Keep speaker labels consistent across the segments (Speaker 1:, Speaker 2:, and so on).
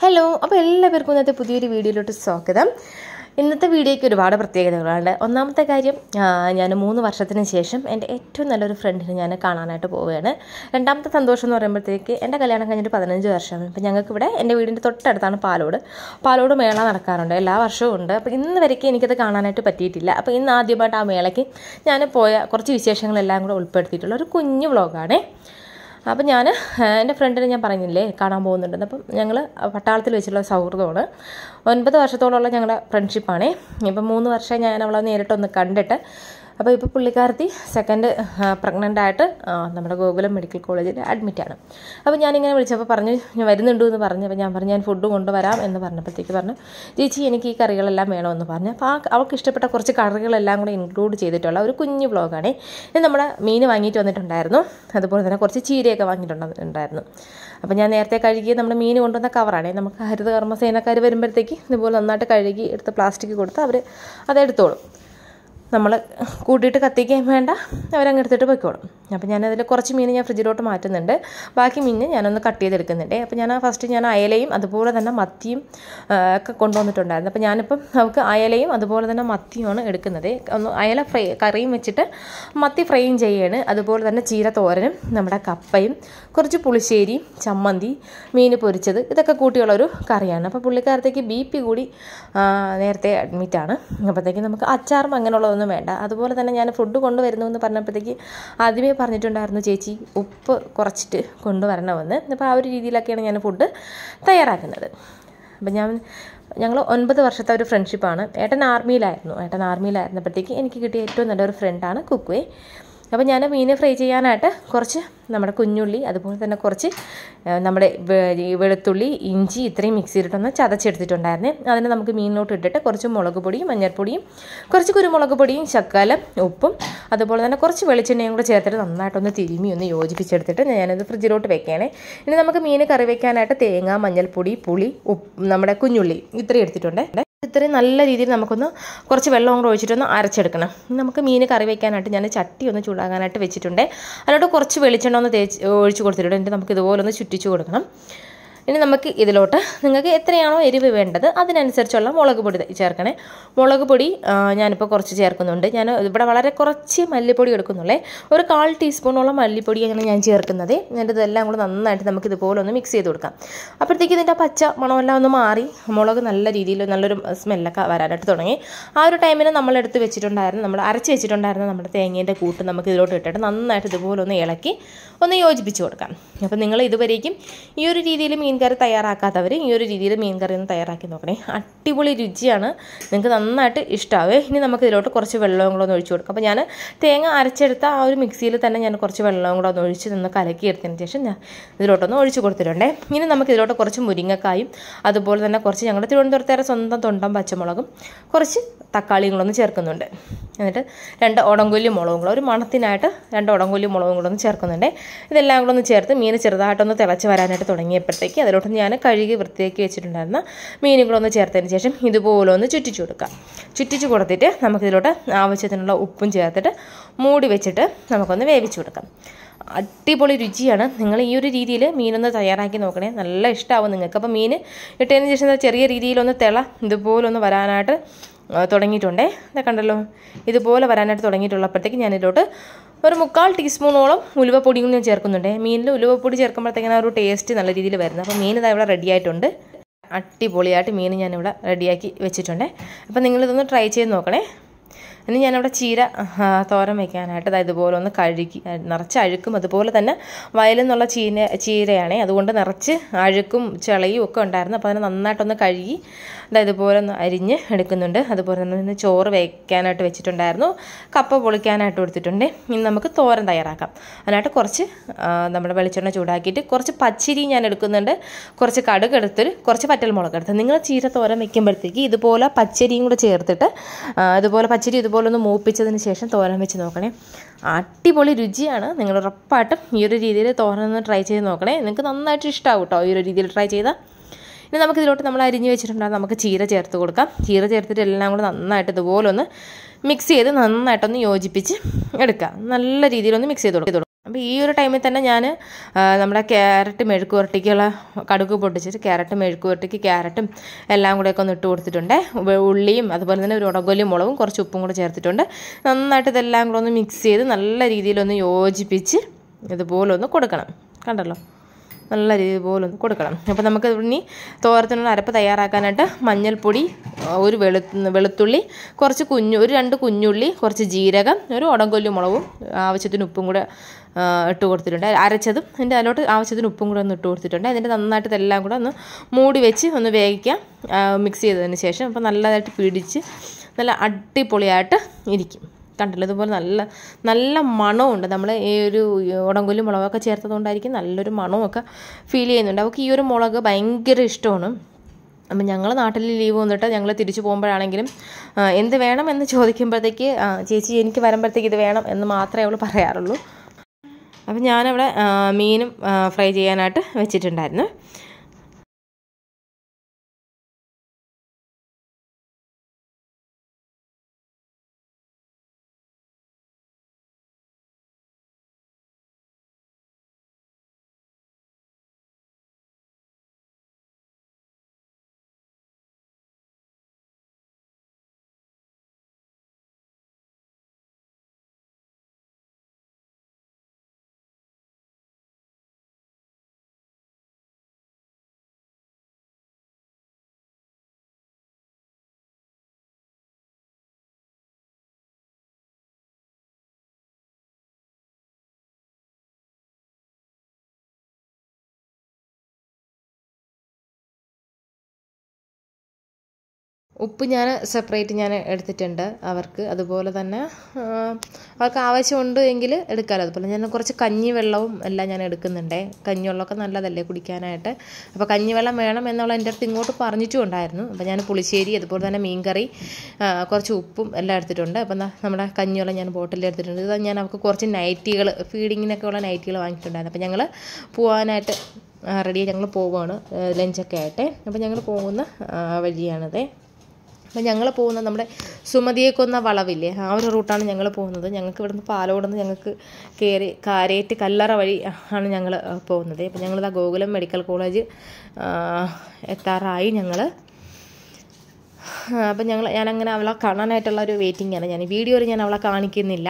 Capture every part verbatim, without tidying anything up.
Speaker 1: Hello, അപ്പോൾ എല്ലാവർക്കും ഇന്നത്തെ പുതിയൊരു വീഡിയോയിലോട്ട് സ്വാഗതം. ഇന്നത്തെ വീഡിയോയ്ക്ക് ഒരുപാട് പ്രത്യേകതകളുണ്ട്. ഒന്നാമത്തെ കാര്യം, ഞാൻ മൂന്ന് വർഷത്തിന് ശേഷം എൻ്റെ ഏറ്റവും നല്ലൊരു ഫ്രണ്ടിനെ ഞാൻ കാണാനായിട്ട് പോവുകയാണ്. രണ്ടാമത്തെ സന്തോഷം എന്ന് പറയുമ്പോഴത്തേക്ക് എൻ്റെ കല്യാണം കഴിഞ്ഞിട്ട് പതിനഞ്ച് വർഷമാണ്. ഇപ്പം ഞങ്ങൾക്കിവിടെ എൻ്റെ വീടിൻ്റെ തൊട്ടടുത്താണ് പാലോട് പാലോട് മേള നടക്കാറുണ്ട്, എല്ലാ വർഷവും ഉണ്ട്. അപ്പോൾ ഇന്ന് വരയ്ക്ക് എനിക്കത് കാണാനായിട്ട് പറ്റിയിട്ടില്ല. അപ്പോൾ ഇന്ന് ആദ്യമായിട്ട് ആ മേളയ്ക്ക് ഞാൻ പോയ കുറച്ച് വിശേഷങ്ങളെല്ലാം കൂടെ ഉൾപ്പെടുത്തിയിട്ടുള്ള ഒരു കുഞ്ഞു വ്ളോഗാണേ. അപ്പം ഞാൻ എൻ്റെ ഫ്രണ്ടിനെ ഞാൻ പറഞ്ഞില്ലേ കാണാൻ പോകുന്നുണ്ടെന്ന്. അപ്പം ഞങ്ങൾ പട്ടാളത്തിൽ വെച്ചുള്ള സൗഹൃദമാണ്. ഒൻപത് വർഷത്തോളമുള്ള ഞങ്ങളുടെ ഫ്രണ്ട്ഷിപ്പാണേ. ഇപ്പം മൂന്ന് വർഷം ഞാൻ അവളെ നേരിട്ടൊന്ന് കണ്ടിട്ട്. അപ്പോൾ ഇപ്പോൾ പുള്ളിക്കാരത്തി സെക്കൻഡ് പ്രഗ്നൻ്റ് ആയിട്ട് നമ്മുടെ ഗോകുലം മെഡിക്കൽ കോളേജിൽ അഡ്മിറ്റാണ്. അപ്പോൾ ഞാനിങ്ങനെ വിളിച്ചപ്പോൾ പറഞ്ഞു ഞാൻ വരുന്നുണ്ട് എന്ന് പറഞ്ഞു. അപ്പോൾ ഞാൻ പറഞ്ഞു ഞാൻ ഫുഡ് കൊണ്ടുവരാം എന്ന് പറഞ്ഞപ്പോഴത്തേക്ക് പറഞ്ഞു ചേച്ചി എനിക്ക് ഈ കറികളെല്ലാം വേണമെന്ന് പറഞ്ഞു. അപ്പോൾ ആ അവൾക്ക് ഇഷ്ടപ്പെട്ട കുറച്ച് കറികളെല്ലാം കൂടെ ഇൻക്ലൂഡ് ചെയ്തിട്ടുള്ള ഒരു കുഞ്ഞു വ്ളോഗാണ്. ഇത് നമ്മുടെ മീൻ വാങ്ങിയിട്ട് വന്നിട്ടുണ്ടായിരുന്നു, അതുപോലെ തന്നെ കുറച്ച് ചീരയൊക്കെ വാങ്ങിയിട്ടുണ്ടായിരുന്നു. അപ്പോൾ ഞാൻ നേരത്തെ കഴുകി നമ്മുടെ മീൻ കൊണ്ടുവന്ന കവറാണേ. നമുക്ക് ഹരിത കർമ്മസേനക്കാർ വരുമ്പോഴത്തേക്ക് ഇതുപോലെ നന്നായിട്ട് കഴുകി എടുത്ത് പ്ലാസ്റ്റിക് കൊടുത്ത് അവർ അതെടുത്തോളും. നമ്മൾ കൂട്ടിയിട്ട് കത്തിക്കാൻ വേണ്ട, അവരങ്ങ് എടുത്തിട്ട് പൊയ്ക്കോളും. അപ്പോൾ ഞാനതിൽ കുറച്ച് മീൻ ഞാൻ ഫ്രിഡ്ജിലോട്ട് മാറ്റുന്നുണ്ട്, ബാക്കി മീൻ ഞാനൊന്ന് കട്ട് ചെയ്തെടുക്കുന്നുണ്ട്. അപ്പോൾ ഞാൻ ഫസ്റ്റ് ഞാൻ അയലയും അതുപോലെ തന്നെ മത്തിയും ഒക്കെ കൊണ്ടുവന്നിട്ടുണ്ടായിരുന്നു. അപ്പോൾ ഞാനിപ്പം നമുക്ക് അയലയും അതുപോലെ തന്നെ മത്തിയുമാണ് എടുക്കുന്നത്. ഒന്ന് അയല ഫ്രൈ കറിയും വെച്ചിട്ട് മത്തി ഫ്രൈയും ചെയ്യാണ്. അതുപോലെ തന്നെ ചീര തോരനും നമ്മുടെ കപ്പയും കുറച്ച് പുളിശ്ശേരിയും ചമ്മന്തി മീൻ പൊരിച്ചത് ഇതൊക്കെ കൂട്ടിയുള്ളൊരു കറിയാണ്. അപ്പോൾ പുള്ളിക്കാരത്തേക്ക് ബി പി കൂടി നേരത്തെ അഡ്മിറ്റാണ്. അപ്പോഴത്തേക്ക് നമുക്ക് അച്ചാറും അങ്ങനെയുള്ളതൊന്നും വേണ്ട. അതുപോലെ തന്നെ ഞാൻ ഫുഡ് കൊണ്ടുവരുന്നു എന്ന് പറഞ്ഞപ്പോഴത്തേക്ക് ആദ്യമേ പറഞ്ഞിട്ടുണ്ടായിരുന്നു ചേച്ചി ഉപ്പ് കുറച്ചിട്ട് കൊണ്ടുവരണമെന്ന്. അപ്പോൾ ആ ഒരു രീതിയിലൊക്കെയാണ് ഞാൻ ഫുഡ് തയ്യാറാക്കുന്നത്. അപ്പം ഞാൻ ഞങ്ങൾ ഒൻപത് വർഷത്തെ ഒരു ഫ്രണ്ട്ഷിപ്പാണ്. ഏട്ടൻ ആർമിയിലായിരുന്നു. ഏട്ടൻ ആർമിയിലായിരുന്നപ്പോഴത്തേക്ക് എനിക്ക് കിട്ടിയ ഏറ്റവും നല്ലൊരു ഫ്രണ്ടാണ് കുക്കുവേ. അപ്പോൾ ഞാൻ മീൻ ഫ്രൈ ചെയ്യാനായിട്ട് കുറച്ച് നമ്മുടെ കുഞ്ഞുള്ളി അതുപോലെ തന്നെ കുറച്ച് നമ്മുടെ വെളുത്തുള്ളി ഇഞ്ചി ഇത്രയും മിക്സ് ചെയ്തിട്ടൊന്ന് ചതച്ചെടുത്തിട്ടുണ്ടായിരുന്നേ. അതിന് നമുക്ക് മീനിലോട്ട് ഇട്ടിട്ട് കുറച്ച് മുളക് പൊടിയും മഞ്ഞൾപ്പൊടിയും കുറച്ച് കുരുമുളക് പൊടിയും ശകലം ഉപ്പും അതുപോലെ തന്നെ കുറച്ച് വെളിച്ചെണ്ണയും കൂടെ ചേർത്തിട്ട് നന്നായിട്ടൊന്ന് തിരുമ്മി ഒന്ന് യോജിപ്പിച്ചെടുത്തിട്ട് ഞാനത് ഫ്രിഡ്ജിലോട്ട് വെക്കുകയാണേ. ഇനി നമുക്ക് മീൻ കറി വയ്ക്കാനായിട്ട് തേങ്ങ മഞ്ഞൾപ്പൊടി പുളി ഉപ്പ് നമ്മുടെ കുഞ്ഞുള്ളി ഇത്രയും എടുത്തിട്ടുണ്ട്. ഇത്രയും നല്ല രീതിയിൽ നമുക്കൊന്ന് കുറച്ച് വെള്ളം കൂടെ ഒഴിച്ചിട്ടൊന്ന് അരച്ചെടുക്കണം. നമുക്ക് മീൻ കറി വയ്ക്കാനായിട്ട് ഞാൻ ചട്ടി ഒന്ന് ചൂടാകാനായിട്ട് വെച്ചിട്ടുണ്ട്. അതിലോട്ട് കുറച്ച് വെളിച്ചെണ്ണ ഒന്ന് തേച്ച് ഒഴിച്ച് കൊടുത്തിട്ടുണ്ട്. എന്നിട്ട് നമുക്ക് ഇതുപോലെ ഒന്ന് ചുറ്റിച്ച് കൊടുക്കണം. ഇനി നമുക്ക് ഇതിലോട്ട് നിങ്ങൾക്ക് എത്രയാണോ എരിവ് വേണ്ടത് അതിനനുസരിച്ചുള്ള മുളക് പൊടി ചേർക്കണേ. മുളക് പൊടി ഞാനിപ്പോൾ കുറച്ച് ചേർക്കുന്നുണ്ട്. ഞാൻ ഇവിടെ വളരെ കുറച്ച് മല്ലിപ്പൊടി എടുക്കുന്നുള്ളേ. ഒരു കാൽ ടീസ്പൂണോളം മല്ലിപ്പൊടിയാണ് ഞാൻ ചേർക്കുന്നത്. എന്നിട്ട് ഇതെല്ലാം കൂടെ നന്നായിട്ട് നമുക്ക് ഇതുപോലെ ഒന്ന് മിക്സ് ചെയ്ത് കൊടുക്കാം. അപ്പോഴത്തേക്ക് ഇതിൻ്റെ പച്ച മണമെല്ലാം ഒന്ന് മാറി മുളക് നല്ല രീതിയിൽ നല്ലൊരു സ്മെല്ലൊക്കെ വരാനായിട്ട് തുടങ്ങി. ആ ഒരു ടൈമിന് നമ്മളെടുത്ത് വെച്ചിട്ടുണ്ടായിരുന്നു നമ്മൾ അരച്ച് വെച്ചിട്ടുണ്ടായിരുന്ന നമ്മുടെ തേങ്ങേൻ്റെ കൂട്ട് നമുക്ക് ഇതിലോട്ട് ഇട്ടിട്ട് നന്നായിട്ട് ഇതുപോലെ ഒന്ന് ഇളക്കി ഒന്ന് യോജിപ്പിച്ച് കൊടുക്കാം. അപ്പോൾ നിങ്ങൾ ഇതുവരേക്കും ഈ ഒരു രീതിയിൽ മീൻ കറി തയ്യാറാക്കാത്തവർ ഈ ഒരു രീതിയിൽ മീൻ കറി ഒന്ന് തയ്യാറാക്കി നോക്കണേ. അടിപൊളി രുചിയാണ്, നിങ്ങൾക്ക് നന്നായിട്ട് ഇഷ്ടമാവേ. ഇനി നമുക്ക് ഇതിലോട്ട് കുറച്ച് വെള്ളവും കൂടെ ഒന്ന് ഒഴിച്ചു കൊടുക്കാം. അപ്പോൾ ഞാൻ തേങ്ങ അരച്ചെടുത്ത ആ ഒരു മിക്സിയിൽ തന്നെ ഞാൻ കുറച്ച് വെള്ളവും കൂടെ ഒന്ന് ഒഴിച്ച് നിന്ന് കലക്കി എടുത്തതിന് ശേഷം ഞാൻ ഇതിലോട്ടൊന്ന് ഒഴിച്ച് കൊടുത്തിട്ടുണ്ടേ. ഇനി നമുക്ക് ഇതിലോട്ട് കുറച്ച് മുരിങ്ങക്കായും അതുപോലെ തന്നെ കുറച്ച് ഞങ്ങളുടെ തിരുവനന്തപുരത്തേറെ സ്വന്തം തൊണ്ടം പച്ചമുളകും കുറച്ച് തക്കാളിയും കൂടെ ഒന്ന് ചേർക്കുന്നുണ്ട്. എന്നിട്ട് രണ്ട് ഉടങ്കൊല്ലി മുളകും കൂടെ ഒരു മണത്തിനായിട്ട് രണ്ട് ഉടങ്കൊല്ലി മുളകും കൂടെ ഒന്ന് ചേർക്കുന്നുണ്ട്. ഇതെല്ലാം കൂടെ ഒന്ന് ചേർത്ത് മീൻ ചെറുതായിട്ടൊന്ന് തിളച്ച് വരാനായിട്ട് തുടങ്ങിയപ്പോഴത്തേക്ക് അതിലോട്ട് ഞാൻ കഴുകി വൃത്തിയാക്കി വെച്ചിട്ടുണ്ടായിരുന്ന മീനും കൂടെ ഒന്ന് ചേർത്തതിന് ശേഷം ഇതുപോലെ ഒന്ന് ചുറ്റിച്ച് കൊടുക്കാം. ചുറ്റിച്ച് കൊടുത്തിട്ട് നമുക്കിതിലോട്ട് ആവശ്യത്തിനുള്ള ഉപ്പും ചേർത്തിട്ട് മൂടി വെച്ചിട്ട് നമുക്കൊന്ന് വേവിച്ച് കൊടുക്കാം. അടിപൊളി രുചിയാണ്. നിങ്ങൾ ഈ ഒരു രീതിയിൽ മീനൊന്ന് തയ്യാറാക്കി നോക്കണേ, നല്ല ഇഷ്ടമാവും നിങ്ങൾക്ക്. അപ്പോൾ മീൻ ഇട്ടതിന് ശേഷം ചെറിയ രീതിയിലൊന്ന് തിള ഇതുപോലെ ഒന്ന് വരാനായിട്ട് തുടങ്ങിയിട്ടുണ്ടേ. ഇതൊക്കെ കണ്ടല്ലോ, ഇതുപോലെ വരാനായിട്ട് തുടങ്ങിയിട്ടുള്ളപ്പോഴത്തേക്ക് ഞാനിതിലോട്ട് ഒരു മുക്കാൽ ടീസ്പൂണോളം ഉലുവപ്പൊടിയും ഞാൻ ചേർക്കുന്നുണ്ട്. മീനിൽ ഉലുവപ്പൊടി ചേർക്കുമ്പോഴത്തേക്കാണ് ആ ഒരു ടേസ്റ്റ് നല്ല രീതിയിൽ വരുന്നത്. അപ്പോൾ മീൻ ഇതാ ഇവിടെ റെഡി ആയിട്ടുണ്ട്. അടിപൊളിയായിട്ട് മീൻ ഞാനിവിടെ റെഡിയാക്കി വെച്ചിട്ടുണ്ട്. അപ്പോൾ നിങ്ങളിതൊന്ന് ട്രൈ ചെയ്ത് നോക്കണേ. ഇനി ഞാനവിടെ ചീര തോരൻ വയ്ക്കാനായിട്ട് അതായത് ഇതുപോലെ ഒന്ന് കഴുകി നിറച്ച് അഴുക്കും അതുപോലെ തന്നെ വയലിൽ നിന്നുള്ള ചീന ചീരയാണേ, അതുകൊണ്ട് നിറച്ച് അഴുക്കും ചളയും ഒക്കെ ഉണ്ടായിരുന്നു. അപ്പോൾ അതിനെ നന്നായിട്ടൊന്ന് കഴുകി അതായത് ഇതുപോലെ ഒന്ന് അരിഞ്ഞ് എടുക്കുന്നുണ്ട്. അതുപോലെ തന്നെ ചോറ് വയ്ക്കാനായിട്ട് വെച്ചിട്ടുണ്ടായിരുന്നു, കപ്പ പൊളിക്കാനായിട്ട് കൊടുത്തിട്ടുണ്ട്. ഇനി നമുക്ക് തോരൻ തയ്യാറാക്കാം. അതിനായിട്ട് കുറച്ച് നമ്മുടെ വെളിച്ചെണ്ണ ചൂടാക്കിയിട്ട് കുറച്ച് പച്ചരി ഞാൻ എടുക്കുന്നുണ്ട്, കുറച്ച് കടുക് എടുത്തൊരു കുറച്ച് പറ്റൽമുളക് എടുത്ത്. നിങ്ങൾ ചീര തോരൻ വയ്ക്കുമ്പോഴത്തേക്ക് ഇതുപോലെ പച്ചരിയും കൂടെ ചേർത്തിട്ട് ഇതുപോലെ പച്ചരി ഇതുപോലെ ഒന്ന് മൂപ്പിച്ചതിന് ശേഷം തോരൻ വെച്ച് നോക്കണേ. അടിപൊളി രുചിയാണ്. നിങ്ങൾ ഉറപ്പായിട്ടും ഈ ഒരു രീതിയിൽ തോരൻ ഒന്ന് ട്രൈ ചെയ്ത് നോക്കണേ, നിങ്ങൾക്ക് നന്നായിട്ട് ഇഷ്ടമാവും കേട്ടോ ഈ ഒരു രീതിയിൽ ട്രൈ ചെയ്താൽ. ഇനി നമുക്കിതിലോട്ട് നമ്മൾ അരിഞ്ഞ് വെച്ചിട്ടുണ്ടാകും നമുക്ക് ചീര ചേർത്ത് കൊടുക്കാം. ചീര ചേർത്തിട്ട് എല്ലാം കൂടെ നന്നായിട്ട് ഇതുപോലെ ഒന്ന് മിക്സ് ചെയ്ത് നന്നായിട്ടൊന്ന് യോജിപ്പിച്ച് എടുക്കാം. നല്ല രീതിയിലൊന്ന് മിക്സ് ചെയ്ത് കൊടുക്കാം. അപ്പോൾ ഈ ഒരു ടൈമിൽ തന്നെ ഞാൻ നമ്മുടെ ക്യാരറ്റ് മെഴുക്ക് പുരട്ടിക്കുള്ള കടുക് പൊട്ടിച്ചിട്ട് ക്യാരറ്റ് മെഴുക്ക് പുരട്ടിക്ക് ക്യാരറ്റും എല്ലാം കൂടെയൊക്കെ ഒന്ന് ഇട്ട് കൊടുത്തിട്ടുണ്ട്. ഉള്ളിയും അതുപോലെ തന്നെ ഒരു ഉടകൊല്ലി മുളകും കുറച്ച് ഉപ്പും കൂടെ ചേർത്തിട്ടുണ്ട്. നന്നായിട്ട് ഇതെല്ലാം കൂടെ ഒന്ന് മിക്സ് ചെയ്ത് നല്ല രീതിയിലൊന്ന് യോജിപ്പിച്ച് ഇതുപോലെ ഒന്ന് കൊടുക്കണം. കണ്ടല്ലോ, നല്ല രീതിയിൽ പോലെ ഒന്ന് കൊടുക്കണം. അപ്പോൾ നമുക്ക് ഇനി തോരത്തിനുള്ള അരപ്പ് തയ്യാറാക്കാനായിട്ട് മഞ്ഞൾപ്പൊടി, ഒരു വെളു വെളുത്തുള്ളി, കുറച്ച് കുഞ്ഞു ഒരു രണ്ട് കുഞ്ഞുള്ളി, കുറച്ച് ജീരകം, ഒരു ഉടകൊല്ലി മുളകും, ആവശ്യത്തിന് ഉപ്പും കൂടെ ഇട്ട് കൊടുത്തിട്ടുണ്ട്. അരച്ചതും അതിൻ്റെ അതിലോട്ട് ആവശ്യത്തിന് ഉപ്പും കൂടെ ഒന്ന് ഇട്ട് കൊടുത്തിട്ടുണ്ട്. അതിൻ്റെ നന്നായിട്ട് ഇതെല്ലാം കൂടെ ഒന്ന് മൂടി വെച്ച് ഒന്ന് വേവിക്കാം മിക്സ് ചെയ്തതിന് ശേഷം. അപ്പോൾ നല്ലതായിട്ട് പിടിച്ച് നല്ല അടിപൊളിയായിട്ട് ഇരിക്കും. കണ്ടല്ലോ, ഇതുപോലെ നല്ല നല്ല മണമുണ്ട്. നമ്മൾ ഈ ഒരു ഉടകൊല്ലി മുളകൊക്കെ ചേർത്തതുകൊണ്ടായിരിക്കും നല്ലൊരു മണമൊക്കെ ഫീൽ ചെയ്യുന്നുണ്ട്. അവർക്ക് ഈ ഒരു മുളക് ഭയങ്കര ഇഷ്ടമാണ്. അപ്പം ഞങ്ങൾ നാട്ടിൽ ലീവ് വന്നിട്ട് ഞങ്ങൾ തിരിച്ചു പോകുമ്പോഴാണെങ്കിലും എന്ത് വേണം എന്ന് ചോദിക്കുമ്പോഴത്തേക്ക് ചേച്ചി എനിക്ക് വരുമ്പോഴത്തേക്ക് ഇത് വേണം എന്ന് മാത്രമേ അവൾ പറയാറുള്ളൂ. അപ്പം ഞാനവിടെ മീനും ഫ്രൈ ചെയ്യാനായിട്ട് വെച്ചിട്ടുണ്ടായിരുന്നു. ഉപ്പ് ഞാൻ സെപ്പറേറ്റ് ഞാൻ എടുത്തിട്ടുണ്ട് അവർക്ക്. അതുപോലെ തന്നെ അവർക്ക് ആവശ്യമുണ്ട് എങ്കിൽ എടുക്കാമല്ലോ. അതുപോലെ ഞാൻ കുറച്ച് കഞ്ഞിവെള്ളവും എല്ലാം ഞാൻ എടുക്കുന്നുണ്ട്. കഞ്ഞിവെള്ളമൊക്കെ നല്ലതല്ലേ കുടിക്കാനായിട്ട്. അപ്പോൾ കഞ്ഞിവെള്ളം വേണം എന്നുള്ള എൻ്റെ അടുത്ത് ഇങ്ങോട്ട് പറഞ്ഞിട്ടും ഉണ്ടായിരുന്നു. അപ്പോൾ ഞാൻ പുളിശ്ശേരി, അതുപോലെ തന്നെ മീൻകറി, കുറച്ച് ഉപ്പും എല്ലാം എടുത്തിട്ടുണ്ട്. അപ്പം നമ്മുടെ കഞ്ഞിവെള്ളം ഞാൻ ബോട്ടിൽ എടുത്തിട്ടുണ്ട്. ഇത് ഞാൻ അവർക്ക് കുറച്ച് നൈറ്റികൾ, ഫീഡിങ്ങിനൊക്കെ ഉള്ള നൈറ്റികൾ വാങ്ങിയിട്ടുണ്ടായിരുന്നു. അപ്പോൾ ഞങ്ങൾ പോകാനായിട്ട് റെഡി, ഞങ്ങൾ പോവുകയാണ് ലഞ്ചൊക്കെ ആയിട്ട്. അപ്പോൾ ഞങ്ങൾ പോകുന്ന വഴിയാണത്. അപ്പം ഞങ്ങൾ പോകുന്നത് നമ്മുടെ സുമതിയെക്കൊന്ന വളവില്ലേ, ആ ഒരു റൂട്ടാണ് ഞങ്ങൾ പോകുന്നത്. ഞങ്ങൾക്ക് ഇവിടുന്ന് പാലോട് നിന്ന് ഞങ്ങൾക്ക് കയറി കാരേറ്റ് കല്ലറ വഴി ആണ് ഞങ്ങൾ പോകുന്നത്. അപ്പം ഞങ്ങളിതാ ഗോകുലം മെഡിക്കൽ കോളേജ് എത്താറായി ഞങ്ങൾ. അപ്പം ഞങ്ങൾ ഞാനങ്ങനെ അവളെ കാണാനായിട്ടുള്ള ഒരു വെയിറ്റിംഗാണ്. ഞാൻ വീഡിയോയിൽ ഞാൻ അവളെ കാണിക്കുന്നില്ല.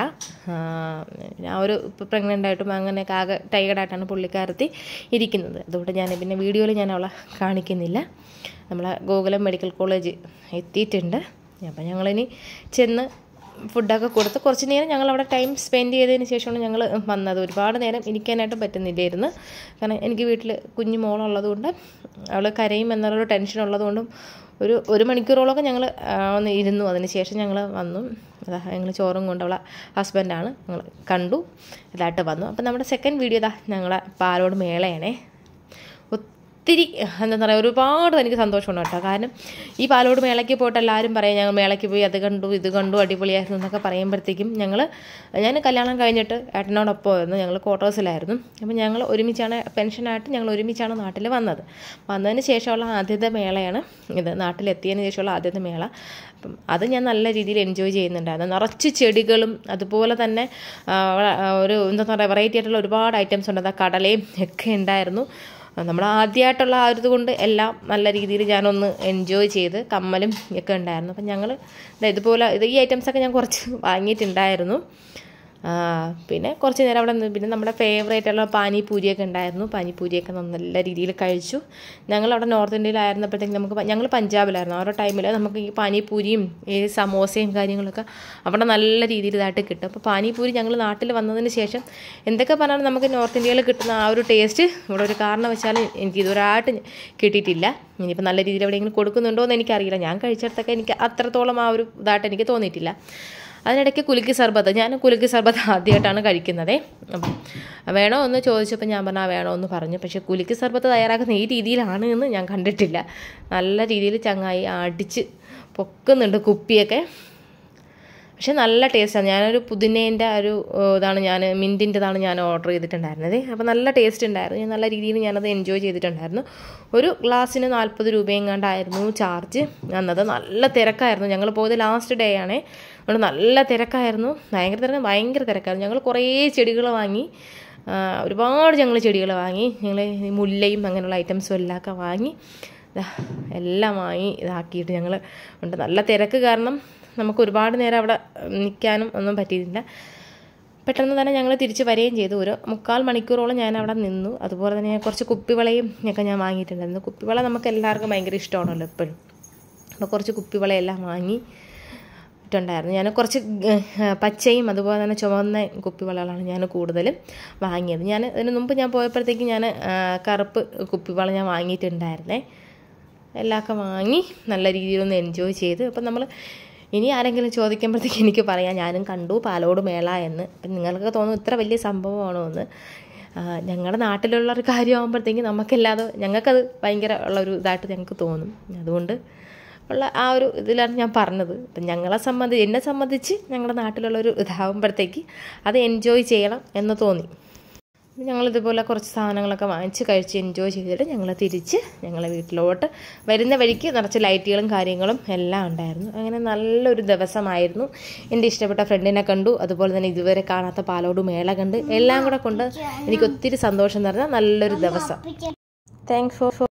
Speaker 1: ഞാൻ ഒരു പ്രഗ്നൻ്റ് ആയിട്ടും അങ്ങനെയൊക്കെ ആകെ ടയേർഡായിട്ടാണ് പുള്ളിക്കാരത്തി ഇരിക്കുന്നത്. അതുകൊണ്ട് ഞാൻ പിന്നെ വീഡിയോയിൽ ഞാൻ അവളെ കാണിക്കുന്നില്ല. നമ്മളെ ഗോകുലം മെഡിക്കൽ കോളേജ് എത്തിയിട്ടുണ്ട്. അപ്പം ഞങ്ങളിനി ചെന്ന് ഫുഡൊക്കെ കൊടുത്ത് കുറച്ച് നേരം ഞങ്ങളവിടെ ടൈം സ്പെൻഡ് ചെയ്തതിന് ശേഷമാണ് ഞങ്ങൾ വന്നത്. ഒരുപാട് നേരം ഇരിക്കാനായിട്ട് പറ്റുന്നില്ലായിരുന്നു. കാരണം എനിക്ക് വീട്ടിൽ കുഞ്ഞു മോളുള്ളതുകൊണ്ട് അവൾ കരയും എന്നുള്ളൊരു ടെൻഷൻ ഉള്ളതുകൊണ്ടും ഒരു ഒരു മണിക്കൂറോളമൊക്കെ ഞങ്ങൾ ഒന്ന് ഇരുന്നു. അതിന് ശേഷം ഞങ്ങൾ വന്നു. അതാ ഞങ്ങൾ ചോറും കൊണ്ട് അവളെ ഹസ്ബൻഡാണ് ഞങ്ങൾ കണ്ടു, ഇതായിട്ട് വന്നു. അപ്പം നമ്മുടെ സെക്കൻഡ് വീഡിയോ ഇതാ ഞങ്ങളെ പാലോട് മേളയാണേ. ഒത്തിരി എന്താ പറയുക, ഒരുപാട് എനിക്ക് സന്തോഷമുണ്ട് കേട്ടോ. കാരണം ഈ പാലോട് മേളയ്ക്ക് പോയിട്ട് എല്ലാവരും പറയും ഞങ്ങൾ മേളയ്ക്ക് പോയി അത് കണ്ടു ഇത് കണ്ടു അടിപൊളിയായിരുന്നു എന്നൊക്കെ പറയുമ്പോഴത്തേക്കും ഞങ്ങൾ ഞാൻ കല്യാണം കഴിഞ്ഞിട്ട് ഏട്ടനോടൊപ്പമായിരുന്നു, ഞങ്ങൾ ക്വാർട്ടേഴ്സിലായിരുന്നു. അപ്പം ഞങ്ങൾ ഒരുമിച്ചാണ് പെൻഷനായിട്ട് ഞങ്ങൾ ഒരുമിച്ചാണ് നാട്ടിൽ വന്നത്. വന്നതിന് ശേഷമുള്ള ആദ്യത്തെ മേളയാണ് ഇത്, നാട്ടിലെത്തിയതിന് ശേഷമുള്ള ആദ്യത്തെ മേള. അപ്പം അത് ഞാൻ നല്ല രീതിയിൽ എൻജോയ് ചെയ്യുന്നുണ്ടായിരുന്നു. നിറച്ച് ചെടികളും അതുപോലെ തന്നെ ഒരു എന്താ പറയുക വെറൈറ്റി ആയിട്ടുള്ള ഒരുപാട് ഐറ്റംസ് ഉണ്ട്. അത് കടലയും ഒക്കെ ഉണ്ടായിരുന്നു. നമ്മൾ ആദ്യമായിട്ടുള്ള ആ ഒരു കൊണ്ട് എല്ലാം നല്ല രീതിയിൽ ഞാനൊന്ന് എൻജോയ് ചെയ്ത് കമ്മലും ഒക്കെ ഉണ്ടായിരുന്നു. അപ്പം ഞങ്ങൾ ഇതുപോലെ ഇത് ഈ ഐറ്റംസൊക്കെ ഞാൻ കുറച്ച് വാങ്ങിയിട്ടുണ്ടായിരുന്നു. പിന്നെ കുറച്ച് നേരം അവിടെ നിന്ന് പിന്നെ നമ്മുടെ ഫേവറേറ്റ് ആയിട്ടുള്ള പാനിപൂരിയൊക്കെ ഉണ്ടായിരുന്നു. പാനിപൂരിയൊക്കെ നല്ല രീതിയിൽ കഴിച്ചു. ഞങ്ങളവിടെ നോർത്ത് ഇന്ത്യയിലായിരുന്നപ്പോഴത്തേക്കും നമുക്ക് ഞങ്ങൾ പഞ്ചാബിലായിരുന്നു ആ ഒരു ടൈമിൽ നമുക്ക് ഈ പാനിപൂരിയും ഈ സമോസയും കാര്യങ്ങളൊക്കെ അവിടെ നല്ല രീതിയിൽ ഇതായിട്ട് കിട്ടും. അപ്പോൾ പാനിപൂരി ഞങ്ങൾ നാട്ടിൽ വന്നതിന് ശേഷം എന്തൊക്കെ പറഞ്ഞാലും നമുക്ക് നോർത്ത് ഇന്ത്യയിൽ കിട്ടുന്ന ആ ഒരു ടേസ്റ്റ് ഇവിടെ ഒരു കാരണവശാലും എനിക്ക് ഇതുവരായിട്ട് കിട്ടിയിട്ടില്ല. ഇനിയിപ്പോൾ നല്ല രീതിയിൽ എവിടെയെങ്കിലും കൊടുക്കുന്നുണ്ടോ എന്ന് എനിക്കറിയില്ല. ഞാൻ കഴിച്ചിടത്തൊക്കെ എനിക്ക് അത്രത്തോളം ആ ഒരു ഇതായിട്ട് എനിക്ക് തോന്നിയിട്ടില്ല. അതിനിടയ്ക്ക് കുലുക്കി സർബത്ത്, ഞാൻ കുലുക്കി സർബത്ത് ആദ്യമായിട്ടാണ് കഴിക്കുന്നത്. അപ്പം വേണോ എന്ന് ചോദിച്ചപ്പോൾ ഞാൻ പറഞ്ഞാൽ വേണോ എന്ന് പറഞ്ഞു. പക്ഷേ കുലുക്കി സർബത്ത് തയ്യാറാക്കുന്ന ഈ രീതിയിലാണ് എന്ന് ഞാൻ കണ്ടിട്ടില്ല. നല്ല രീതിയിൽ ചങ്ങായി അടിച്ച് പൊക്കുന്നുണ്ട് കുപ്പിയൊക്കെ. പക്ഷേ നല്ല ടേസ്റ്റാണ്. ഞാനൊരു പുതിനേൻ്റെ ഒരു ഇതാണ് ഞാൻ മിൻറ്റിൻ്റെതാണ് ഞാൻ ഓർഡർ ചെയ്തിട്ടുണ്ടായിരുന്നത്. അപ്പോൾ നല്ല ടേസ്റ്റ് ഉണ്ടായിരുന്നു. ഞാൻ നല്ല രീതിയിൽ ഞാനത് എൻജോയ് ചെയ്തിട്ടുണ്ടായിരുന്നു. ഒരു ഗ്ലാസ്സിന് നാൽപ്പത് രൂപയെങ്ങാണ്ടായിരുന്നു ചാർജ് വന്നത്. നല്ല തിരക്കായിരുന്നു. ഞങ്ങൾ പോയത് ലാസ്റ്റ് ഡേ ആണേ. അതുകൊണ്ട് നല്ല തിരക്കായിരുന്നു. ഭയങ്കര തിരക്ക് ഭയങ്കര തിരക്കായിരുന്നു. ഞങ്ങൾ കുറേ ചെടികൾ വാങ്ങി. ഒരുപാട് ഞങ്ങൾ ചെടികൾ വാങ്ങി. ഞങ്ങൾ മുല്ലയും അങ്ങനെയുള്ള ഐറ്റംസും എല്ലാം ഒക്കെ വാങ്ങി എല്ലാം വാങ്ങി ഇതാക്കിയിട്ട് ഞങ്ങൾ ഉണ്ട്. നല്ല തിരക്ക് കാരണം നമുക്ക് ഒരുപാട് നേരം അവിടെ നിൽക്കാനും ഒന്നും പറ്റിയിട്ടില്ല. പെട്ടെന്ന് തന്നെ ഞങ്ങൾ തിരിച്ച് വരികയും ചെയ്തു. ഒരു മുക്കാൽ മണിക്കൂറോളം ഞാൻ അവിടെ നിന്നു. അതുപോലെ തന്നെ കുറച്ച് കുപ്പിവളയും ഒക്കെ ഞാൻ വാങ്ങിയിട്ടുണ്ടായിരുന്നു. കുപ്പിവള നമുക്ക് എല്ലാവർക്കും ഭയങ്കര ഇഷ്ടമാണല്ലോ എപ്പോഴും. അപ്പോൾ കുറച്ച് കുപ്പിവളയെല്ലാം വാങ്ങി ണ്ടായിരുന്നു. ഞാൻ കുറച്ച് പച്ചയും അതുപോലെ തന്നെ ചുവന്ന കുപ്പിവളകളാണ് ഞാൻ കൂടുതലും വാങ്ങിയത്. ഞാൻ അതിന് മുമ്പ് ഞാൻ പോയപ്പോഴത്തേക്ക് ഞാൻ കറുപ്പ് കുപ്പിവള ഞാൻ വാങ്ങിയിട്ടുണ്ടായിരുന്നേ. എല്ലാമൊക്കെ വാങ്ങി നല്ല രീതിയിലൊന്ന് എൻജോയ് ചെയ്ത്. അപ്പം നമ്മൾ ഇനി ആരെങ്കിലും ചോദിക്കുമ്പോഴത്തേക്ക് എനിക്ക് പറയാം ഞാനും കണ്ടു പാലോട് മേള എന്ന്. അപ്പം നിങ്ങൾക്ക് തോന്നും ഇത്ര വലിയ സംഭവമാണോ എന്ന്. ഞങ്ങളുടെ നാട്ടിലുള്ള ഒരു കാര്യമാകുമ്പോഴത്തേക്ക് നമുക്കല്ലാതെ ഞങ്ങൾക്കത് ഭയങ്കര ഉള്ളൊരു ഇതായിട്ട് ഞങ്ങൾക്ക് തോന്നും. അതുകൊണ്ട് ഉള്ള ആ ഒരു ഇതിലാണ് ഞാൻ പറഞ്ഞത്. അപ്പം ഞങ്ങളെ സംബന്ധിച്ച് എന്നെ സംബന്ധിച്ച് ഞങ്ങളുടെ നാട്ടിലുള്ളൊരു ഇതാകുമ്പോഴത്തേക്ക് അത് എൻജോയ് ചെയ്യണം എന്ന് തോന്നി. ഞങ്ങളിതുപോലെ കുറച്ച് സാധനങ്ങളൊക്കെ വാങ്ങിച്ച് കഴിച്ച് എൻജോയ് ചെയ്തിട്ട് ഞങ്ങൾ തിരിച്ച് ഞങ്ങളെ വീട്ടിലോട്ട് വരുന്ന വഴിക്ക് നിറച്ച് ലൈറ്റുകളും കാര്യങ്ങളും എല്ലാം ഉണ്ടായിരുന്നു. അങ്ങനെ നല്ലൊരു ദിവസമായിരുന്നു. എൻ്റെ ഇഷ്ടപ്പെട്ട ഫ്രണ്ടിനെ കണ്ടു. അതുപോലെ തന്നെ ഇതുവരെ കാണാത്ത പാലോട് മേള കണ്ട് എല്ലാം കൂടെ കൊണ്ട് എനിക്ക് ഒത്തിരി സന്തോഷം നിറഞ്ഞ നല്ലൊരു ദിവസം. Thanks for